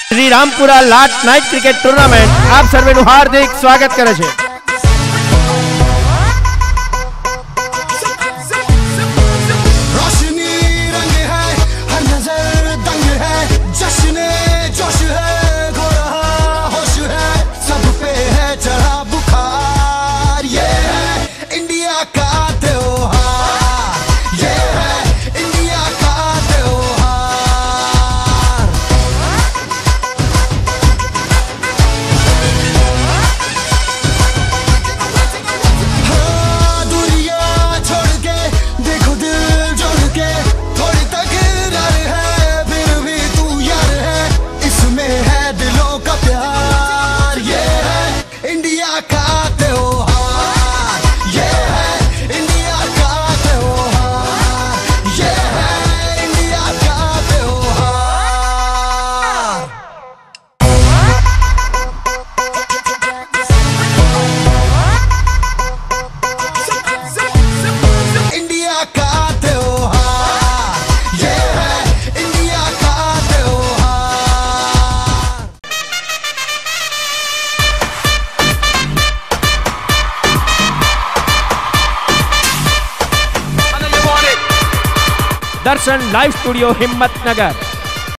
श्री रामपुरा लाट night cricket tournament आप सर्वेનું हार्दिक स्वागत करे छे। Darshan live studio Himmatnagar.